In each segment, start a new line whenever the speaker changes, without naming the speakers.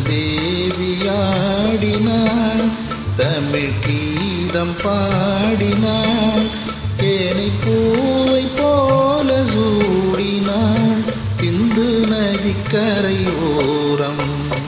தேவியாடினாள் தமிழ் கீதம் பாடினாள் ஏனை பூவை போல சூடினாள் சிந்து நதிக்கரை ஓரம்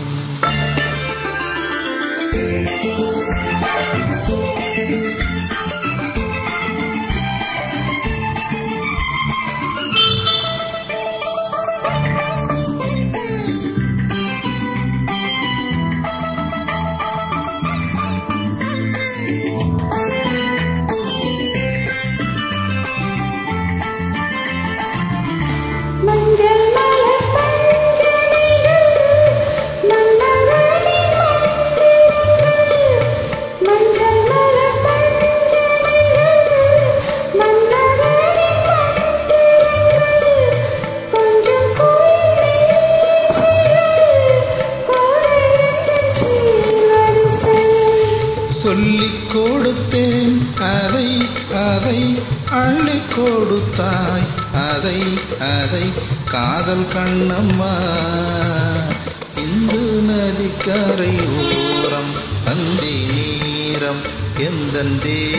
சொல்லிக் கொடுத்தேன் அதை அதை அள்ளிக் கொடுத்தாய் அதை அதை காதல் கண்ணம்மா சிந்து நதிக்கரை ஓரம் அந்தி நேரம் எந்தன்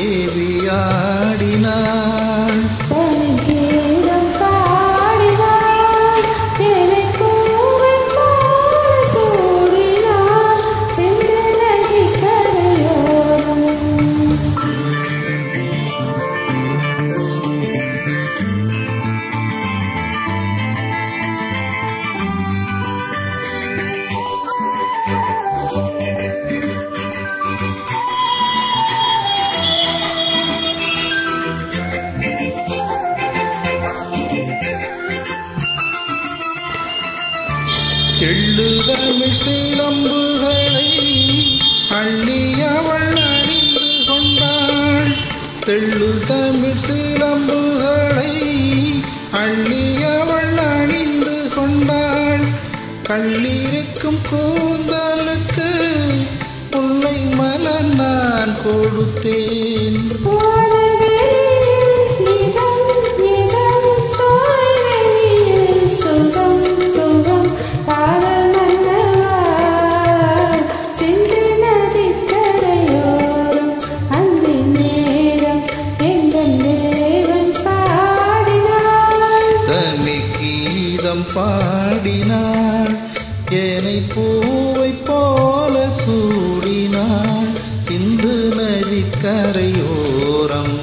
தேவியாடினாள் எள்ளுதமிழ் சிலம்புகளை அள்ளி அவள் அணிந்து கொண்டாள் தெள்ளுதமிழ் சிலம்புகளை அள்ளி அவள் அணிந்து கொண்டாள் கள்ளிருக்கும் கூந்தலுக்கு முல்லை மலர் நான் கொடுத்தேன் பாடினாள் ஏனை பூவை போல சூடினாள் சிந்து நதிக்கரையோரம்